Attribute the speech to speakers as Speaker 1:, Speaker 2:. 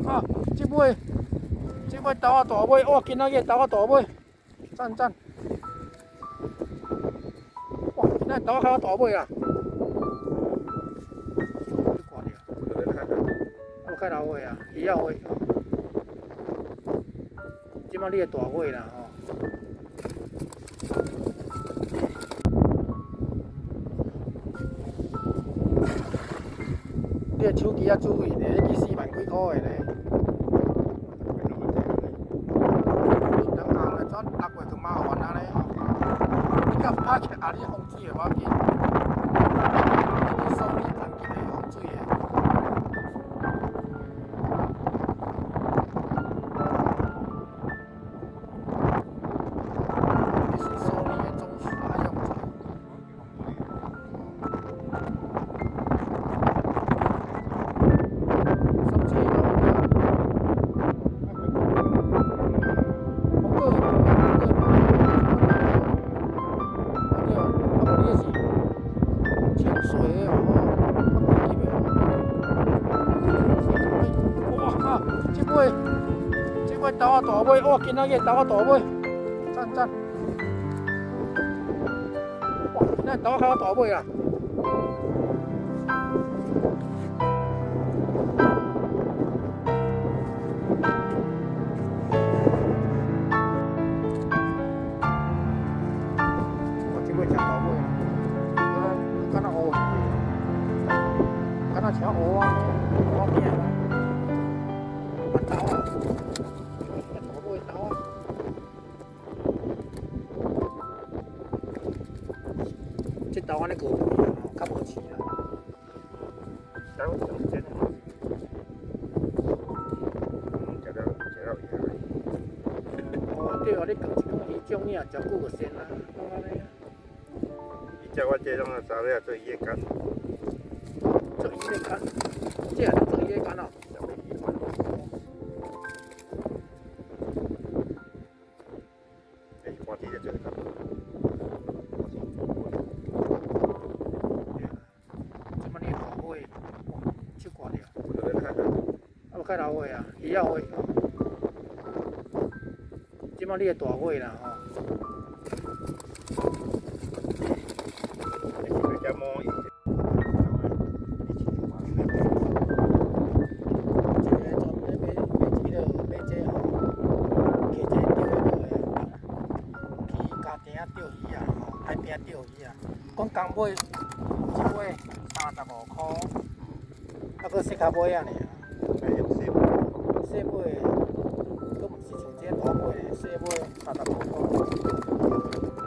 Speaker 1: 啊！这尾刀啊大尾，哇！今仔日刀啊大尾，赞赞！哇！今仔刀较大尾啊！我开老尾啊，鱼仔尾。即摆你的大尾啦吼。 你个手机啊，注意咧，迄支4万几箍的咧。你当红来转6月就麻烦啊咧。你甲拍起啊，你风水的无要紧。你手机关机的风水的。你是索尼的中华用者。 这尾刀啊大尾，哇！今仔日刀啊大尾，赞赞！哇！今仔刀较大尾啊！哇！这尾真大尾，敢若乌鱼，敢若像乌啊，乌命啊！ 刀啊，大尾刀啊！这刀安尼过贵啊，较无市啦。刀上真好。哦，对哦，你讲一讲鱼种，你也照顾个先啦，讲安尼啊。
Speaker 2: 伊叫我这种啊，早了做夜干。
Speaker 1: 做夜干，这也是做夜干哦。 手挂着，啊，开老尾啊，鱼仔尾。即摆你的大尾啦吼。海边钓鱼啊，讲公尾一尾35块，啊，搁细卡尾啊尔。细尾，搁毋是像这大尾的，细尾35块。